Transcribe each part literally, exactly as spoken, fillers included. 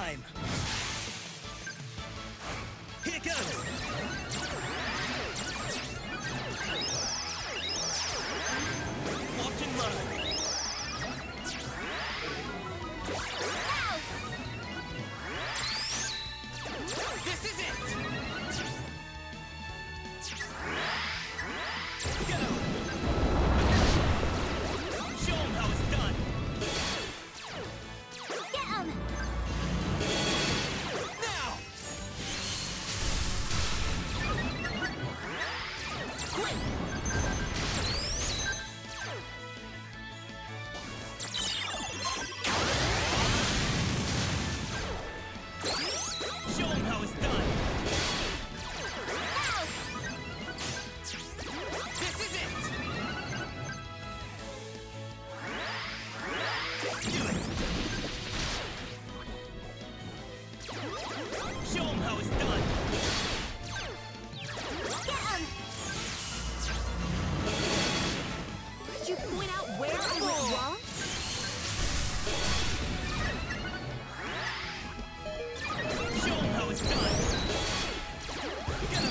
time! Here goes! Watch and learn! This is it! Go! Show 'em how it's done! Get 'em! Now! Quick! Show 'em how it's done! Now! This is it! Do it! Show 'em how it's done! Get 'em! Could you point out where I went wrong? Show 'em how it's done! Go!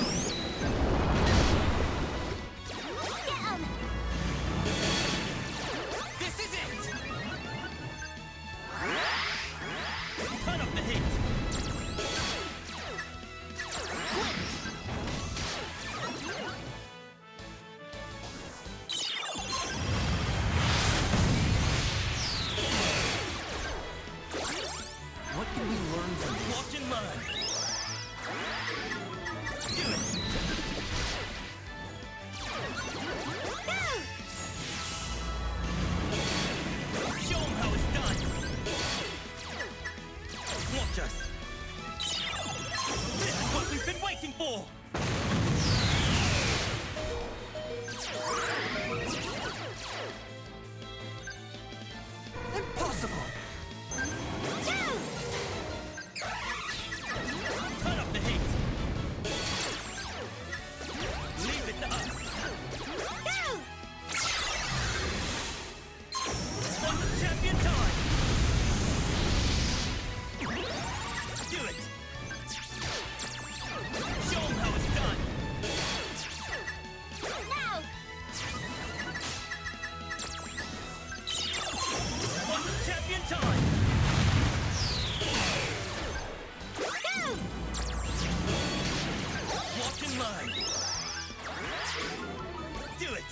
Get 'em! This is it! Turn up the heat! Quick! What can we learn from this? Watch and learn! Do it! Go! Show 'em how it's done! Watch us! This is what we've been waiting for! Impossible! Two! Turn up the heat! Leave it to us! Go! On the champion time! Do it! Show 'em how it's done! Now! On the champion time! Go! Watch and learn! Do it!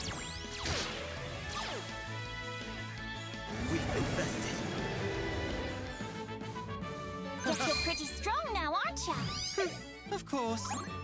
We've been bested! Guess you're pretty strong now, aren't ya? Of course.